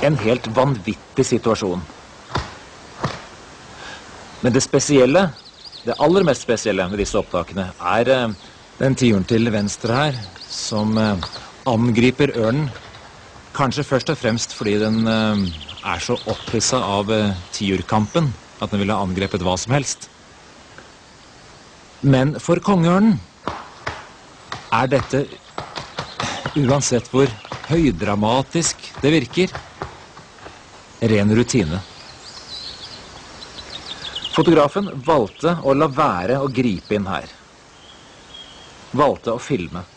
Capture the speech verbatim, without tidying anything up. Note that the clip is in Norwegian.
en helt vanvittig situasjon. Men det spesielle, det aller mest spesielle med disse opptakene, er eh, den tiuren til venstre her, som eh, angriper ørnen. Kanskje først og fremst fordi den eh, er så opphisset av eh, tiurkampen, at den ville ha angrepet hva som helst. Men for kongeørnen er dette, uansett hvor høydramatisk det virker, ren rutine. Fotografen valgte å la være å gripe inn her. Valgte å filme.